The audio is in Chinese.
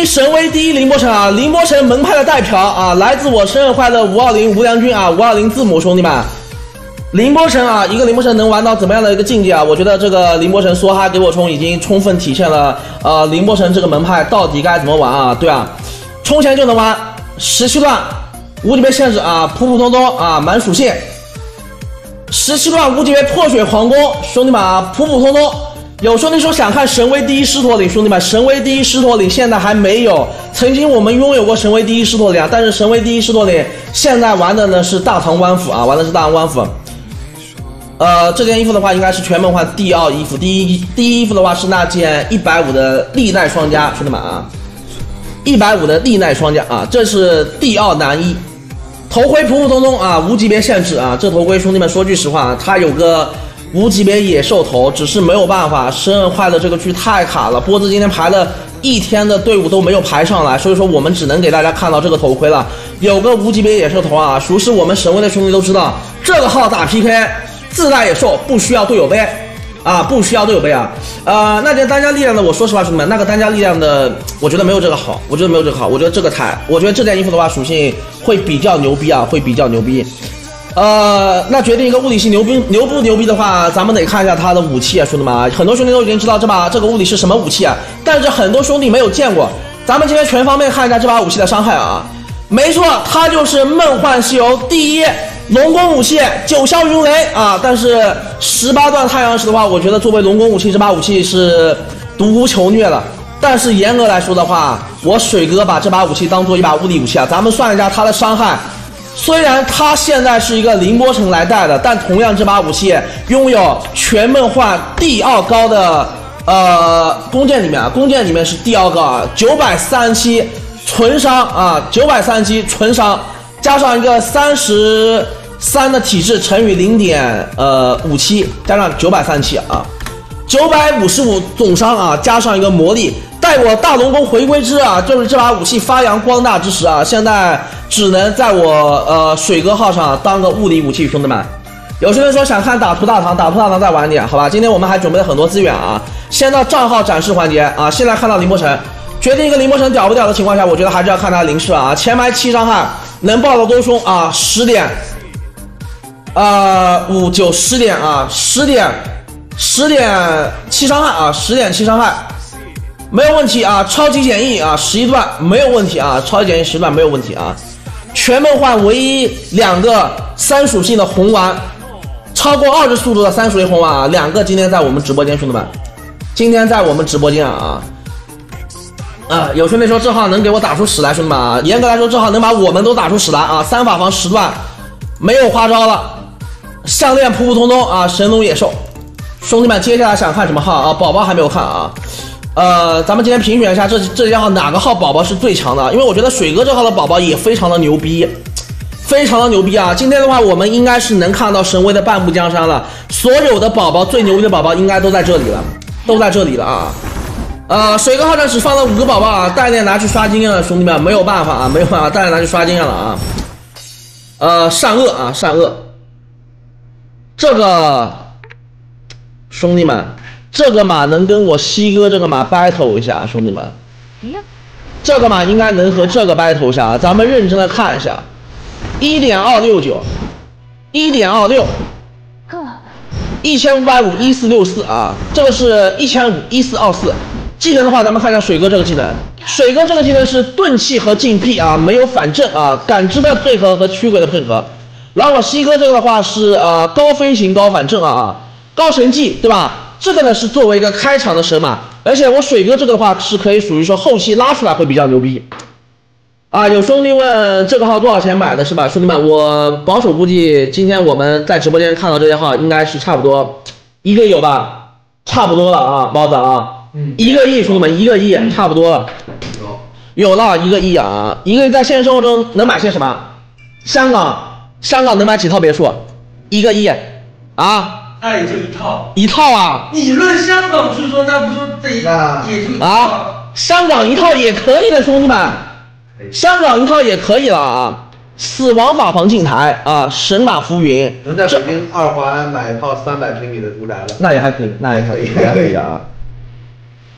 神威第一凌波城啊，凌波城门派的代表啊，来自我生日快乐520无良君啊，520字母兄弟们。凌波城啊，一个凌波城能玩到怎么样的一个境界啊？我觉得这个凌波城梭哈给我冲已经充分体现了凌波城这个门派到底该怎么玩啊？对啊，充钱就能玩17段无级别限制啊，普普通通啊，满属性。17段无级别破血狂攻，兄弟们啊，普普通通。有兄弟说想看神威第一狮驼岭，兄弟们，神威第一狮驼岭现在还没有。曾经我们拥有过神威第一狮驼岭，但是神威第一狮驼岭现在玩的呢是大唐官府啊，玩的是大唐官府。这件衣服的话应该是全门换第二衣服，第一衣服的话是那件150的历代双加，兄弟们啊，150的历代双加啊，这是第二男一。头盔普普通通啊，无级别限制啊，这头盔兄弟们说句实话，它有个无级别野兽头，只是没有办法，生日快乐这个区太卡了，波子今天排了一天的队伍都没有排上来，所以说我们只能给大家看到这个头盔了，有个无级别野兽头啊，熟悉我们神威的兄弟都知道，这个号打 PK 自带野兽，不需要队友背啊，不需要队友背啊。那件单加力量的，我说实话兄弟们，那个单加力量的，我觉得没有这个好，我觉得这个台，我觉得这件衣服的话属性会比较牛逼啊，会比较牛逼。那决定一个物理系牛不牛逼的话，咱们得看一下他的武器啊，兄弟们啊，很多兄弟都已经知道这个物理是什么武器啊，但是很多兄弟没有见过。咱们今天全方面看一下这把武器的伤害啊，没错，它就是梦幻西游第一龙宫武器9霄云雷啊，但是18段太阳石的话，我觉得作为龙宫武器，这把武器是独孤求虐了。但是严格来说的话，我水哥把这把武器当做一把物理武器啊，咱们算一下它的伤害。虽然它现在是一个凌波城来带的，但同样这把武器拥有全梦幻第2高的弓箭里面是第2高啊，937纯伤啊，937纯伤，加上一个33的体质乘以0.57，加上937啊，955总伤啊，加上一个魔力。待我大龙宫回归之啊，就是这把武器发扬光大之时啊，现在只能在我水哥号上当个物理武器，兄弟们。有些人说想看打图大唐再晚点，好吧？今天我们还准备了很多资源啊，先到账号展示环节啊，现在看到凌波城，决定一个凌波城屌不屌的情况下，我觉得还是要看他灵式啊，前排7伤害，能爆的都凶啊，10点5 9 10点啊，10点7伤害啊，10点7伤害。没有问题啊，超级简易啊，11段没有问题啊，超级简易11段没有问题啊。全梦幻唯一2个3属性的红丸，超过20速度的3属性红丸啊，2个今天在我们直播间，兄弟们，今天在我们直播间啊。有兄弟说这号能给我打出屎来，兄弟们啊，严格来说这号能把我们都打出屎来啊，3法防10段，没有花招了。项链普普通通啊，神龙野兽，兄弟们接下来想看什么号啊？宝宝还没有看啊。咱们今天评选一下这号哪个号宝宝是最强的，因为我觉得水哥这号的宝宝也非常的牛逼，非常的牛逼啊！今天的话，我们应该是能看到神威的半步江山了，所有的宝宝最牛逼的宝宝应该都在这里了，啊！水哥号上只放了5个宝宝啊，代练拿去刷经验了，兄弟们没有办法啊，代练拿去刷经验了啊！善恶，这个兄弟们。这个马能跟我西哥这个马 battle 一下，兄弟们，这个马应该能和这个 battle 一下，咱们认真的看一下 1.269 1.26 1550 1464啊，这个是1500 1424。技能的话，咱们看一下水哥这个技能，水哥这个技能是钝器和禁闭啊，没有反正啊，感知的配合和驱鬼的配合。然后我西哥这个的话是高飞行高反正啊，高神技对吧？这个呢是作为一个开场的神马，而且我水哥这个的话是可以属于说后期拉出来会比较牛逼啊。有兄弟问这个号多少钱买的是吧？兄弟们，我保守估计今天我们在直播间看到这些号应该是差不多1个亿有吧，差不多了啊，包子啊，1个亿，兄弟们1个亿差不多了，有了1个亿啊，1个亿在现实生活中能买些什么？香港能买几套别墅？1个亿啊？ 那也就一套啊！ 你论香港不是说那不说这一也就啊，香港一套也可以的，兄弟们，香港一套也可以了啊！死亡法防镜台啊，神马浮云， 能在北京2环买一套300平米的住宅了， 那也还可以，那也可以啊。